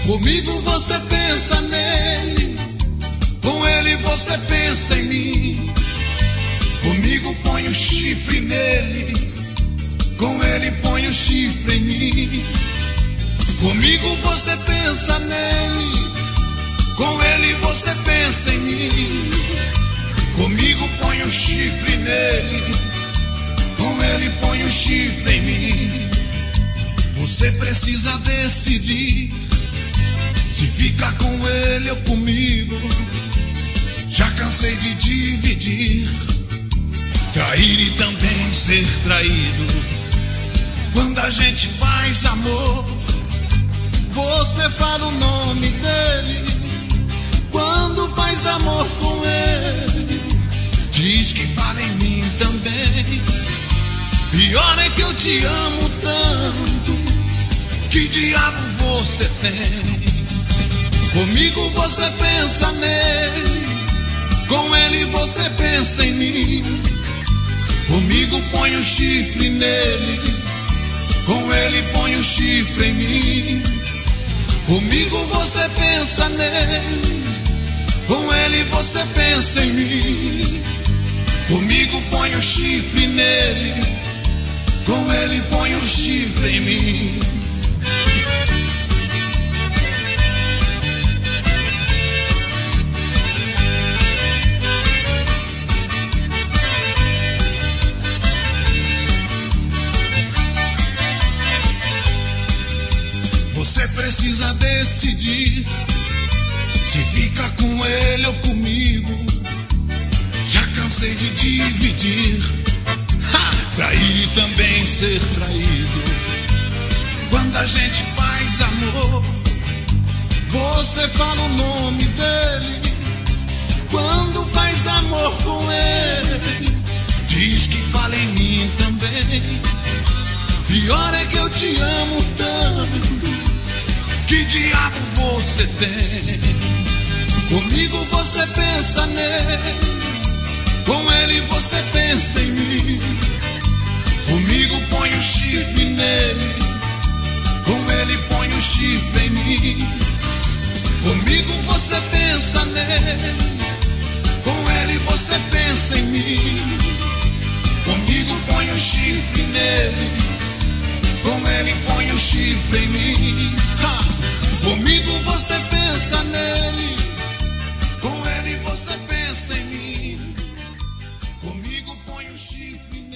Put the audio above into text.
Comigo você pensa nele, com ele você pensa em mim. Comigo põe o chifre nele, com ele põe o chifre em mim. Comigo você pensa nele, com ele você pensa em mim. Comigo põe o chifre nele, com ele põe o chifre em mim. Você precisa decidir se fica com ele ou comigo. Já cansei de dividir, trair e também ser traído. Quando a gente faz amor, você fala o nome dele. Quando faz amor com ele, diz que fala em mim também. Pior é que eu te amo tanto, que diabo você tem? Comigo você pensa nele, com ele você pensa em mim. Comigo põe o chifre nele, com ele põe o chifre em mim. Comigo você pensa nele, com ele você pensa em mim. Comigo põe o chifre nele, com ele põe o chifre em mim. Você precisa decidir se fica com ele ou comigo. Já cansei de dividir, trair e também ser traído. Quando a gente faz amor, você fala o nome dele. Quando faz amor com ele, diz que fala em mim também. Pior é que eu te amo tanto, que diabo você tem? Comigo você pensa nele, com ele você pensa em mim. Comigo põe o chifre nele, com ele põe o chifre em mim. Comigo você pensa nele, com ele você pensa em mim. Comigo põe o chifre nele, com ele põe o chifre em mim. Comigo você pensa nele, com ele você pensa em mim. Comigo põe o chifre nele.